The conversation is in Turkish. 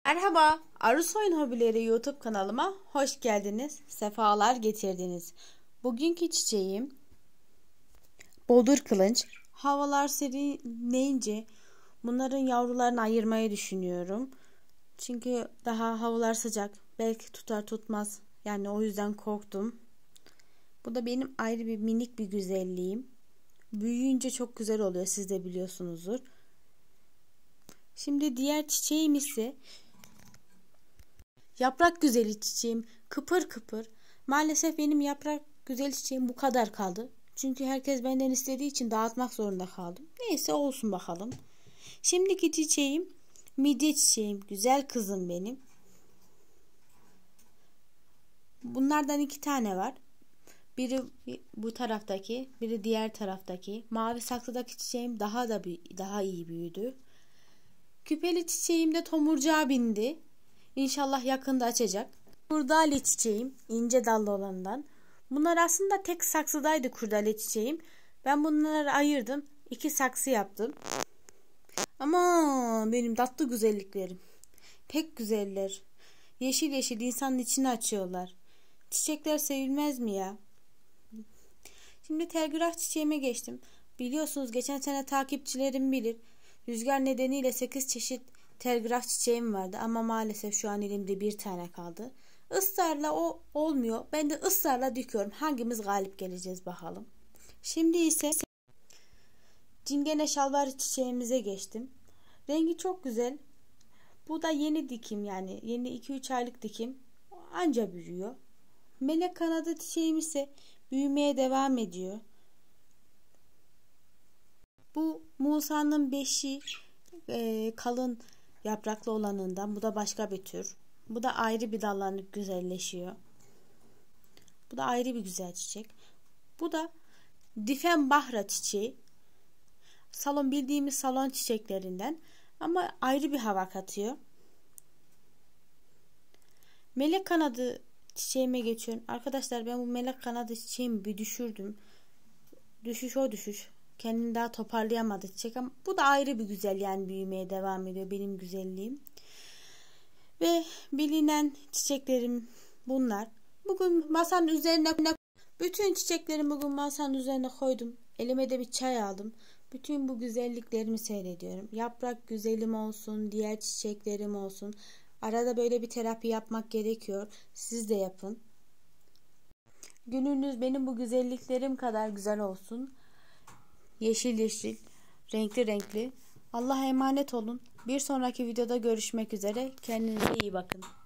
Merhaba, Arısoyun Hobileri YouTube kanalıma hoş geldiniz, sefalar getirdiniz. Bugünkü çiçeğim bodur kılınç. Havalar serinleyince bunların yavrularını ayırmayı düşünüyorum. Çünkü daha havalar sıcak, belki tutar tutmaz. Yani o yüzden korktum. Bu da benim ayrı bir minik bir güzelliğim. Büyüyünce çok güzel oluyor, siz de biliyorsunuzdur. Şimdi diğer çiçeğim ise yaprak güzeli çiçeğim, kıpır kıpır. Maalesef benim yaprak güzeli çiçeğim bu kadar kaldı. Çünkü herkes benden istediği için dağıtmak zorunda kaldım. Neyse, olsun bakalım. Şimdiki çiçeğim midye çiçeğim. Güzel kızım benim. Bunlardan 2 tane var. Biri bu taraftaki, biri diğer taraftaki. Mavi saksıdaki çiçeğim daha iyi büyüdü. Küpeli çiçeğim de tomurcuğa bindi. İnşallah yakında açacak. Kurdale çiçeğim, ince dallı olanından. Bunlar aslında tek saksıdaydı kurdale çiçeğim. Ben bunları ayırdım. 2 saksı yaptım. Ama benim tatlı güzelliklerim. Pek güzeller. Yeşil yeşil insanın içini açıyorlar. Çiçekler sevilmez mi ya? Şimdi telgraf çiçeğime geçtim. Biliyorsunuz, geçen sene takipçilerim bilir. Rüzgar nedeniyle 8 çeşit telgraf çiçeğim vardı ama maalesef şu an elimde 1 tane kaldı. Israrla o olmuyor. Ben de ısrarla dikiyorum. Hangimiz galip geleceğiz bakalım. Şimdi ise cingene şalvar çiçeğimize geçtim. Rengi çok güzel. Bu da yeni dikim, yani yeni 2-3 aylık dikim. Anca büyüyor. Melek kanadı çiçeğim ise büyümeye devam ediyor. Bu Musa'nın 5'i kalın yapraklı olanından. Bu da başka bir tür. Bu da ayrı bir dallanıp güzelleşiyor. Bu da ayrı bir güzel çiçek. Bu da Difenbahra çiçeği. Bildiğimiz salon çiçeklerinden. Ama ayrı bir hava katıyor. Melek kanadı çiçeğime geçiyorum. Arkadaşlar, ben bu melek kanadı çiçeğimi bir düşürdüm. Düşüş. Kendini daha toparlayamadı çiçek ama bu da ayrı bir güzel, yani büyümeye devam ediyor, benim güzelliğim. Ve bilinen çiçeklerim bunlar. Bugün masanın üzerine bütün çiçeklerimi masanın üzerine koydum. Elime de bir çay aldım. Bütün bu güzelliklerimi seyrediyorum. Yaprak güzelim olsun, diğer çiçeklerim olsun. Arada böyle bir terapi yapmak gerekiyor. Siz de yapın. Gününüz benim bu güzelliklerim kadar güzel olsun. Yeşil yeşil, renkli renkli. Allah'a emanet olun. Bir sonraki videoda görüşmek üzere. Kendinize iyi bakın.